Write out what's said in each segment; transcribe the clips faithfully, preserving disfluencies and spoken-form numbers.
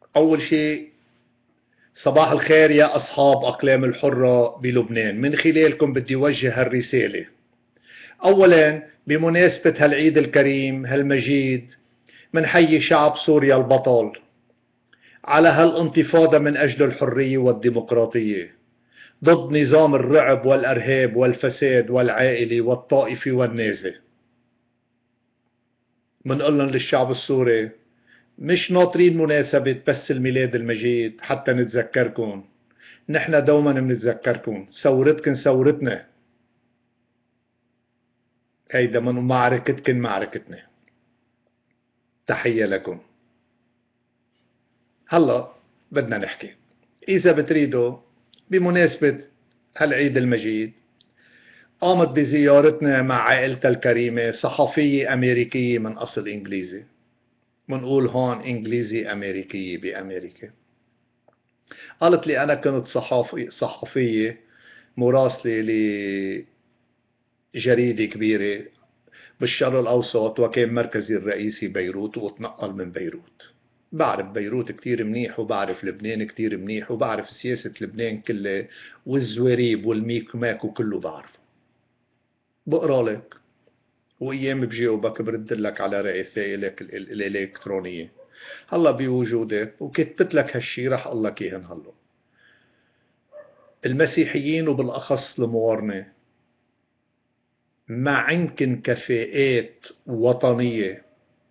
أول شيء صباح الخير يا أصحاب أقلام الحرة بلبنان، من خلالكم بدي وجه هالرسالة. أولا بمناسبة هالعيد الكريم هالمجيد منحيي شعب سوريا البطل على هالانتفاضة من أجل الحرية والديمقراطية ضد نظام الرعب والأرهاب والفساد والعائلي والطائفي والنازي. منقول للشعب السوري مش ناطرين مناسبة بس الميلاد المجيد حتى نتذكركم، نحن دوما منتذكركم، ثورتكن ثورتنا، هيدا من معركتكن معركتنا. تحية لكم. هلا بدنا نحكي، إذا بتريدوا بمناسبة هالعيد المجيد قامت بزيارتنا مع عائلتها الكريمة صحفية أمريكية من أصل إنجليزي، منقول هون إنجليزي أمريكية بأمريكا. قالت لي أنا كنت صحافي صحفية مراسلة لجريدة كبيرة بالشرق الأوسط، وكان مركزي الرئيسي بيروت واتنقل من بيروت. بعرف بيروت كتير منيح، وبعرف لبنان كتير منيح، وبعرف سياسة لبنان كلها والزواريب والميك ماك وكله بعرفه. بقرا لك وايام بجاوبك برد لك على رسائلك الالكترونيه. هلا بوجودك وكتبت لك هالشي رح اقول لك اياهن. هلا المسيحيين وبالاخص الموارنه ما عندكن كفاءات وطنيه.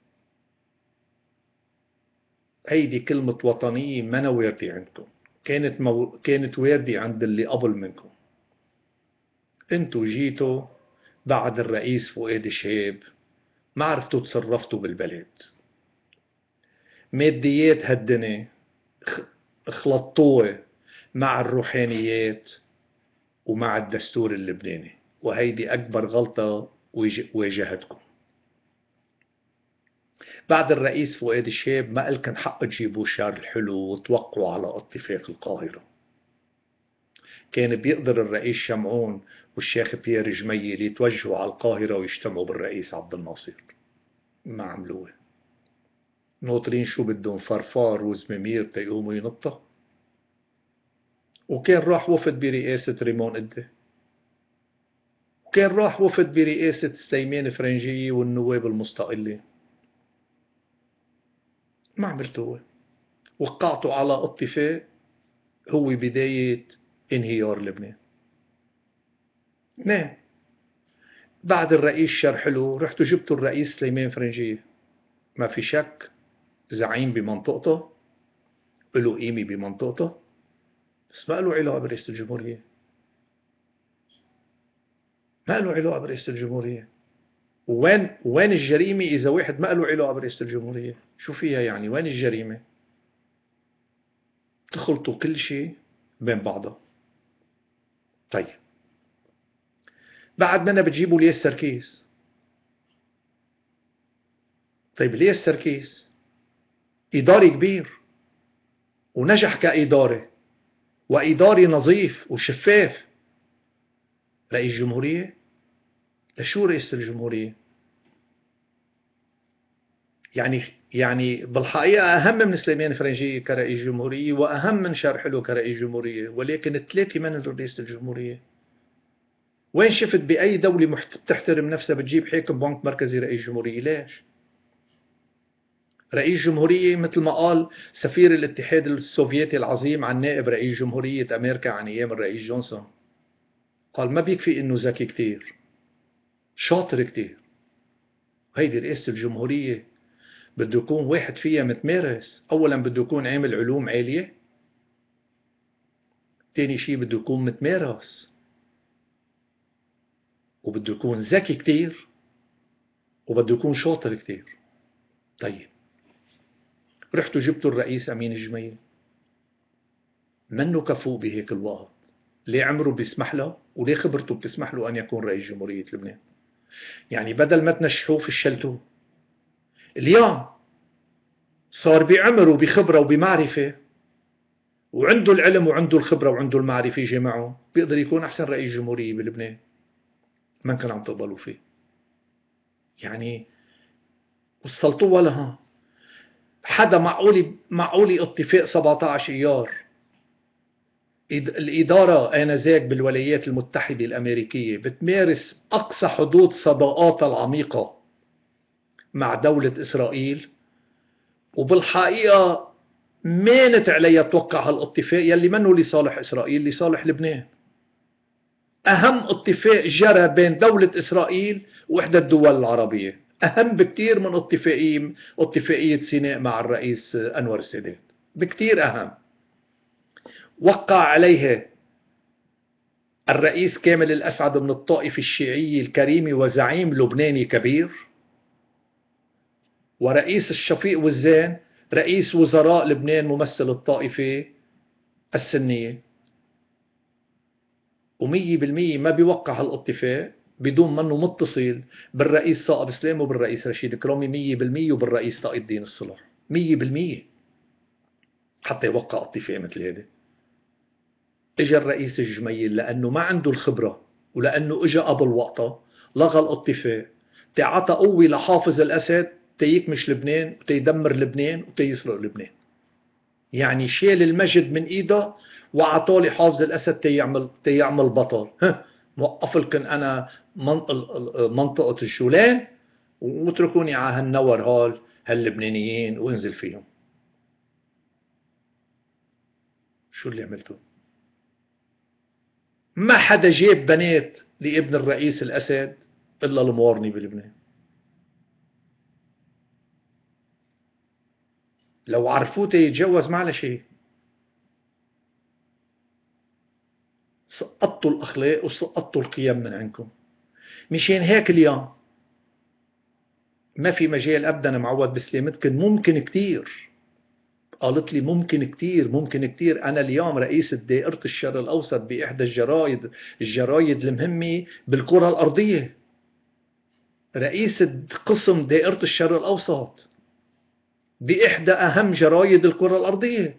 هيدي كلمه وطنيه ما واردة عندكم، كانت مو... كانت واردة عند اللي قبل منكم. انتو جيتوا بعد الرئيس فؤاد شهاب، ما عرفتوا تصرفتوا بالبلد. ماديات هالدنيا خلطوها مع الروحانيات ومع الدستور اللبناني، وهيدي أكبر غلطة واجهتكم. بعد الرئيس فؤاد شهاب ما إلكن حق تجيبوا شار الحلو وتوقعوا على اتفاق القاهرة. كان بيقدر الرئيس شمعون والشيخ بيير جميل يتوجهوا على القاهرة ويجتمعوا بالرئيس عبد الناصر، ما عملوها. ناطرين شو بدهم فرفار وزمامير تيقوموا ينطوا. وكان راح وفد برئاسة ريمون إدي، وكان راح وفد برئاسة سليمان فرنجية والنواب المستقلين، ما عملتوها. وقعتوا على اتفاق هو بداية انهيار لبنان. نعم، بعد الرئيس شرح له رحتوا جبتوا الرئيس سليمان فرنجية، ما في شك زعيم بمنطقته، له قيمة بمنطقته، بس ما له علاقة برئاسة الجمهورية. ما له علاقة برئاسة الجمهورية. وين وين الجريمة إذا واحد ما له علاقة برئاسة الجمهورية؟ شو فيها يعني؟ وين الجريمة؟ تخلطوا كل شيء بين بعضها. طيب بعد منا بتجيبوا ليش سركيس. طيب ليش سركيس إداري كبير ونجح كإدارة وإداري نظيف وشفاف، رئيس جمهورية؟ لشو رئيس الجمهورية؟ يعني يعني بالحقيقة أهم من سليمان فرنجي كرئيس جمهورية، وأهم من شرح له كرئيس جمهورية، ولكن الثلاثة من رئيس الجمهورية. وين شفت بأي دولة تحترم نفسها بتجيب حاكم بنك مركزي رئيس جمهورية؟ ليش؟ رئيس جمهورية مثل ما قال سفير الاتحاد السوفيتي العظيم عن نائب رئيس جمهورية أمريكا عن أيام الرئيس جونسون، قال ما بيكفي إنه ذكي كتير، شاطر كتير. هيدي رئاسة الجمهورية بده يكون واحد فيها متمارس. أولا بده يكون عامل علوم عالية، تاني شي بده يكون متمارس، وبده يكون ذكي كتير، وبده يكون شاطر كتير. طيب رحتوا جبتوا الرئيس أمين الجميل، منه كفؤ بهيك الوقت، ليه عمره بيسمح له وليه خبرته بتسمح له أن يكون رئيس جمهورية لبنان. يعني بدل ما تنشحوه فشلتوه. اليوم صار بعمر وبخبرة وبمعرفة، وعنده العلم وعنده الخبرة وعنده المعرفة جمعه، بيقدر يكون أحسن رئيس جمهورية بلبنان. ما كان عم تقبلوا فيه. يعني وصلتوها لها. حدا معقول معقول اتفاق سبعة عشر ايار الإدارة آنذاك بالولايات المتحدة الأمريكية بتمارس أقصى حدود صداقاتها العميقة مع دولة إسرائيل، وبالحقيقة مانت عليها توقع هالاتفاق يلي منه لصالح إسرائيل، لصالح لبنان. أهم اتفاق جرى بين دولة إسرائيل وإحدى الدول العربية، أهم بكتير من اتفاقية اتفاقية سيناء مع الرئيس أنور السادات، بكتير أهم. وقع عليها الرئيس كامل الأسعد من الطائفة الشيعية الكريمة وزعيم لبناني كبير، ورئيس الشفيق وزان رئيس وزراء لبنان ممثل الطائفة السنية. ومية بالمية ما بيوقع هالاتفاق بدون منه متصل بالرئيس صائب سليم وبالرئيس رشيد كرامي، مية بالمية وبالرئيس تقي الدين الصلح، مية بالمية حتى يوقع اتفاق مثل هذا. اجى الرئيس الجميل لأنه ما عنده الخبرة ولأنه اجى قبل وقتها لغى الاتفاق، تعطى قوة لحافظ الأسد تيكمش لبنان وتيدمر لبنان وتيسرق لبنان. يعني شال المجد من ايده وعطاه لحافظ الأسد تيعمل تيعمل بطل. ها موقف لكم أنا منطقة الجولان واتركوني على هالنور هول هاللبنانيين وانزل فيهم. شو اللي عملته؟ ما حدا جاب بنات لابن الرئيس الأسد إلا الموارني بلبنان. لو عرفوه يتجوز معلش شيء. سقطتوا الأخلاق وسقطتوا القيم من عندكم. مشان هيك اليوم ما في مجال أبدا معود بسلامتكم. ممكن كتير، قالت لي ممكن كتير ممكن كتير. أنا اليوم رئيس دائرة الشرق الأوسط بإحدى الجرايد الجرايد المهمة بالكرة الأرضية، رئيس قسم دائرة الشرق الأوسط بإحدى أهم جرايد الكرة الأرضية.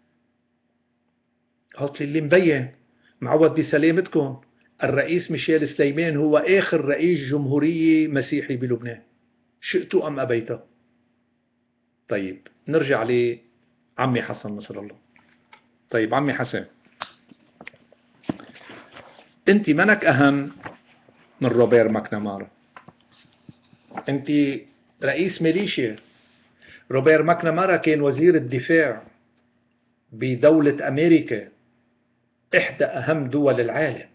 قالت لي اللي مبين معود بسلامتكم الرئيس ميشيل سليمان هو آخر رئيس جمهورية مسيحي بلبنان، شئتوا أم أبيتوا. طيب نرجع لعمي حسن نصر الله. طيب عمي حسن، انت منك أهم من روبير ماكنامارا، انت رئيس ميليشيا. روبير ماكنامارا كان وزير الدفاع بدولة أمريكا، إحدى أهم دول العالم.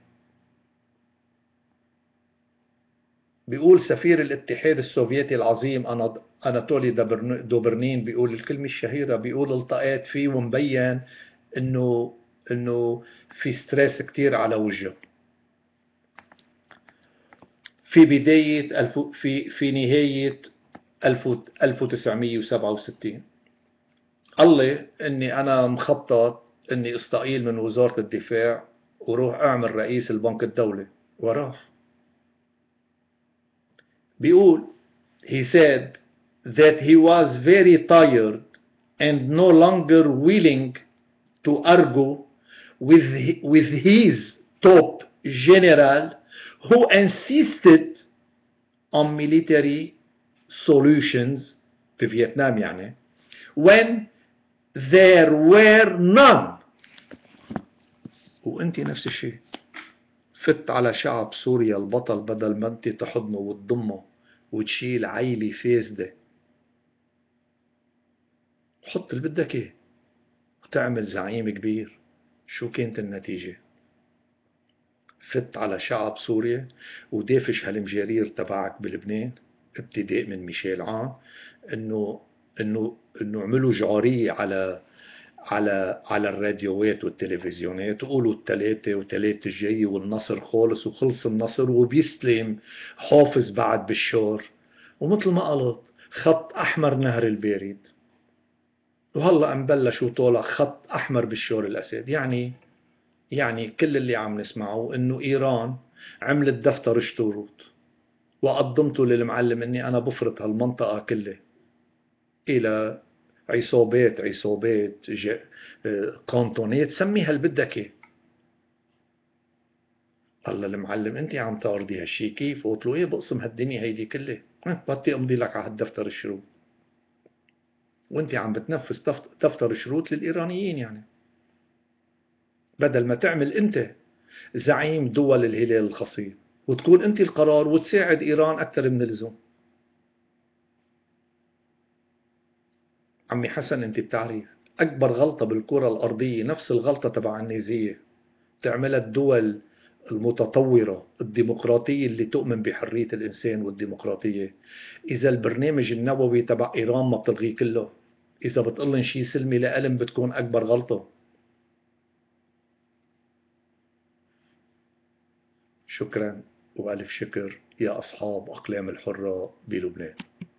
بيقول سفير الاتحاد السوفيتي العظيم أناتولي دوبرنين، بيقول الكلمة الشهيرة، بيقول التقيت فيه ومبين إنه إنه في ستريس كتير على وجهه في بداية الف في في نهاية ألف وتسعمية وسبعة وستين. قال لي إني أنا مخطط إني استقيل من وزارة الدفاع وروح أعمل رئيس البنك الدولي، وراح. بيقول he said that he was very tired and no longer willing to argue with with his top general who insisted on military solutions في فيتنام يعني when there were none. وانت نفس الشيء، فت على شعب سوريا البطل بدل ما انت تحضنه وتضمه وتشيل عيلة فاسدة، حط اللي بدك ايه وتعمل زعيم كبير. شو كانت النتيجة؟ فت على شعب سوريا ودافش هالمجارير تبعك بلبنان ابتداء من ميشيل عون انه انه انه عملوا جعارية على على على الراديوات والتلفزيونات وقولوا التلاتة وتلاتة الجاي والنصر خالص وخلص النصر وبيستلم حافظ بعد بالشار. ومثل ما قلت خط أحمر نهر البارد، وهلأ مبلشوا طالع خط أحمر بالشار الأسد. يعني يعني كل اللي عم نسمعه إنه إيران عملت دفتر شتوروت وقدمته للمعلم إني أنا بفرط هالمنطقة كلها إلى عصابات عصابات كانتونات، سميها اللي بدك ايه. قال المعلم انت عم تعرضي هالشي كيف؟ قلت له ايه بقسم هالدنيا هيدي كلها، بدي امضي لك على هالدفتر الشروط. وانت عم بتنفذ دفتر شروط للإيرانيين. يعني بدل ما تعمل انت زعيم دول الهلال الخصيب وتكون انت القرار وتساعد ايران اكثر من اللزوم. عمي حسن، انت بتعرف اكبر غلطة بالكرة الارضية نفس الغلطة تبع النيزية تعملها الدول المتطورة الديمقراطية اللي تؤمن بحرية الإنسان والديمقراطية. إذا البرنامج النووي تبع إيران ما بتلغيه كله، إذا بتقلن شي سلمي لألم، بتكون أكبر غلطة. شكرا وألف شكر يا أصحاب أقلام الحرة بلبنان.